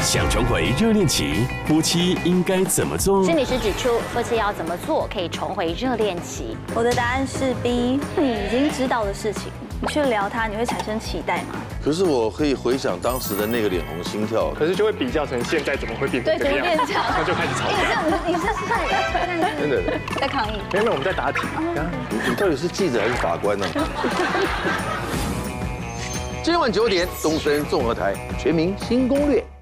想重回热恋期，夫妻应该怎么做？ 心理师指出，夫妻要怎么做可以重回热恋期？ 我的答案是 B， 你已经知道的事情，你去聊它，你会产生期待吗？ 可是我可以回想当时的那个脸红心跳， 可是就会比较成现在怎么会变成对， 这个样子， 怎么变这样？ 那就开始吵架。 你是帅， 真的。 在抗议。 没有，我们在答题。 你到底是记者还是法官呢？今晚9点，东森综合台《全民新攻略》。